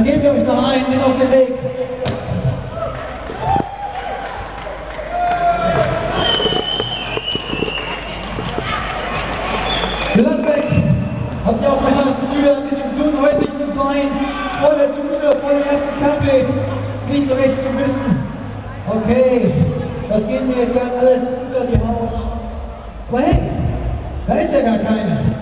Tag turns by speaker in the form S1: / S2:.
S1: geben wir euch noch einen mit auf den Weg. Gladbeck, habt ihr auch manchmal das Gefühl, ein bisschen zu unhäusig zu sein, vor der Tribüne, vor dem ersten Kaffee, nicht so recht zu wissen. Okay, das geht mir jetzt gerade alles unter die Haut. Aber hey, da ist ja gar keine.